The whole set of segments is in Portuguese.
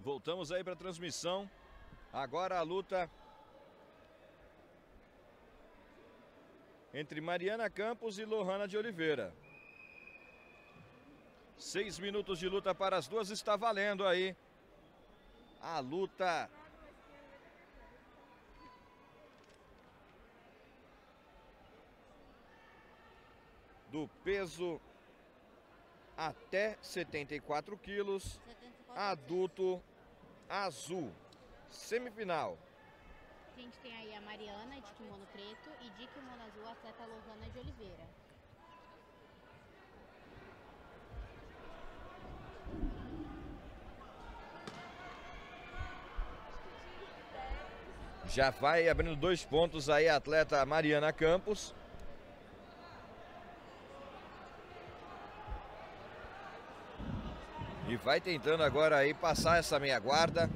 Voltamos aí para a transmissão. Agora a luta entre Mariana Campos e Lohana de Oliveira. 6 minutos de luta para as duas, está valendo aí a luta do peso até 74 quilos, adulto azul, semifinal. A gente tem aí a Mariana de kimono preto e de kimono azul a atleta Lohana de Oliveira. Já vai abrindo 2 pontos aí a atleta Mariana Campos. E vai tentando agora aí passar essa meia guarda.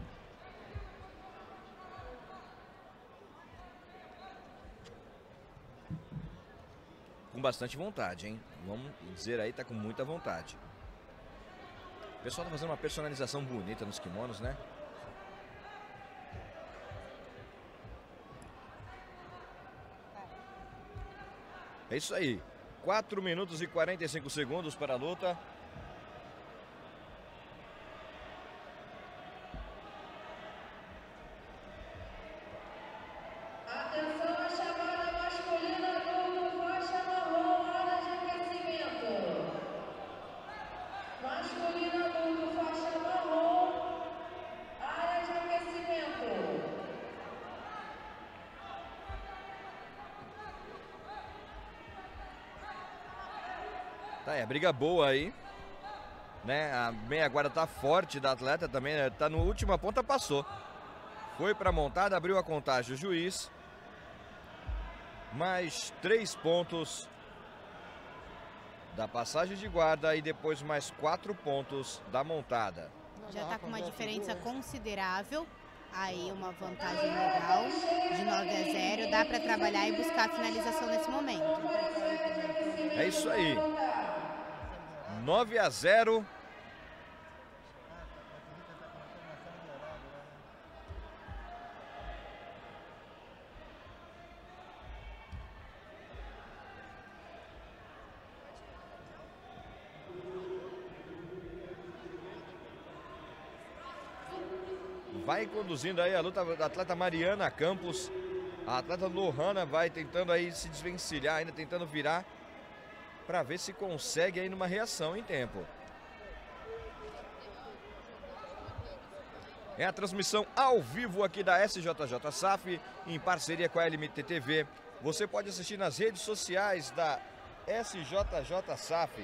Com bastante vontade, hein? Vamos dizer aí, tá com muita vontade. O pessoal tá fazendo uma personalização bonita nos kimonos, né? É isso aí. 4 minutos e 45 segundos para a luta. Atenção à chamada masculina do faixa marrom, área de aquecimento. Masculina do faixa marrom, área de aquecimento. Tá, é briga boa aí, né? A meia guarda tá forte da atleta também, né? Tá no última ponta, passou. Foi pra montada, abriu a contagem o juiz. Mais 3 pontos da passagem de guarda e depois mais 4 pontos da montada. Já está com uma diferença considerável, aí uma vantagem legal de 9-0, dá para trabalhar e buscar a finalização nesse momento. É isso aí. 9-0. Vai conduzindo aí a luta da atleta Mariana Campos. A atleta Lohana vai tentando aí se desvencilhar, ainda tentando virar para ver se consegue aí numa reação em tempo. É a transmissão ao vivo aqui da SJJ SAF, em parceria com a LMT TV. Você pode assistir nas redes sociais da SJJ SAF.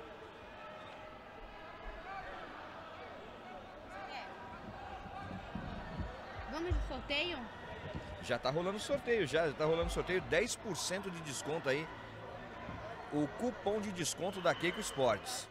Vamos de sorteio? Já tá rolando sorteio, já tá rolando sorteio, 10% de desconto aí. O cupom de desconto da Keiko Esportes.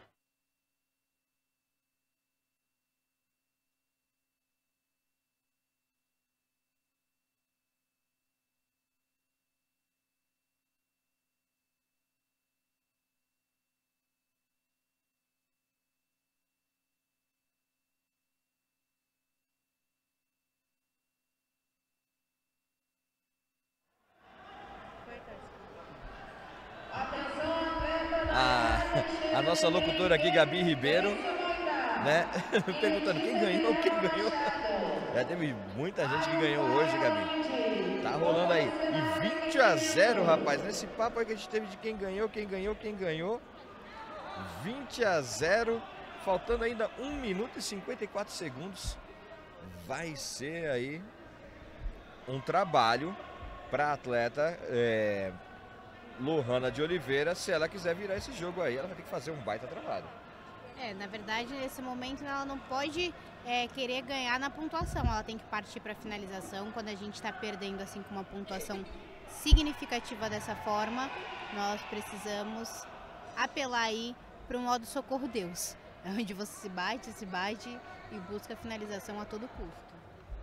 A nossa locutora aqui, Gabi Ribeiro, né? Perguntando quem ganhou. Já teve muita gente que ganhou hoje, Gabi. Tá rolando aí. E 20-0, rapaz. Nesse papo aí que a gente teve de quem ganhou. 20-0. Faltando ainda 1 minuto e 54 segundos. Vai ser aí um trabalho para a atleta Lohana de Oliveira. Se ela quiser virar esse jogo aí, ela vai ter que fazer um baita trabalho. Na verdade, nesse momento ela não pode querer ganhar na pontuação, ela tem que partir para a finalização. Quando a gente está perdendo assim com uma pontuação significativa dessa forma, nós precisamos apelar aí para o modo socorro Deus, onde você se bate e busca a finalização a todo custo.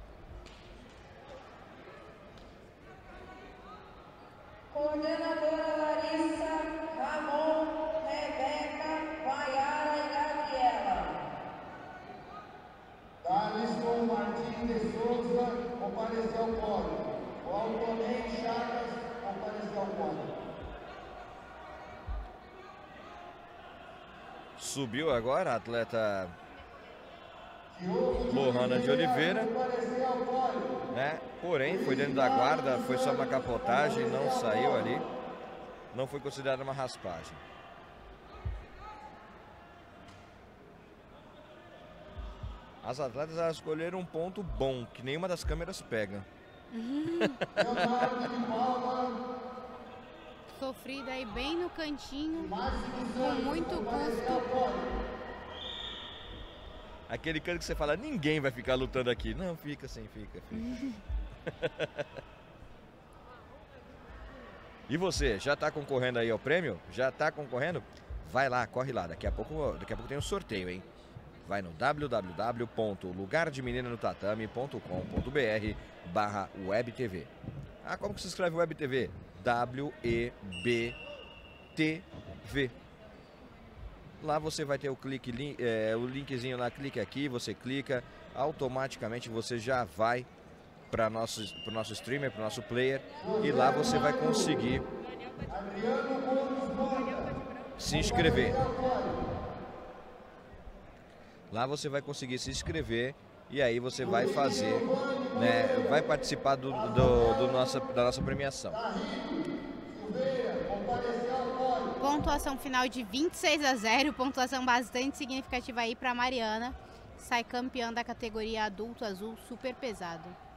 Coordenadora Larissa, Ramon, Rebeca, Maiara e Gabriela. Dá-lhe comparecer ao pódio. O Altonei Chagas comparecer ao pódio. Subiu agora a atleta Lohana de Oliveira, né? Porém, foi dentro da guarda, foi só uma capotagem, não saiu ali. Não foi considerada uma raspagem. As atletas elas escolheram um ponto bom, que nenhuma das câmeras pega. Sofrida aí bem no cantinho, com muito custo. Aquele canto que você fala, ninguém vai ficar lutando aqui. Não, fica sim, fica. E você, já está concorrendo aí ao prêmio? Já está concorrendo? Vai lá, corre lá. Daqui a pouco tem um sorteio, hein? Vai no www.lugardemeninotatame.com.br/webtv. Ah, como que se escreve webtv? WEBTV. Lá você vai ter o linkzinho lá, clique aqui, você clica, automaticamente você já vai para o nosso streamer, para o nosso player, e lá você vai conseguir se inscrever. Lá você vai conseguir se inscrever e aí você vai fazer, né, vai participar da nossa premiação. Pontuação final de 26-0, pontuação bastante significativa aí para Mariana. Sai campeã da categoria adulto azul super pesado.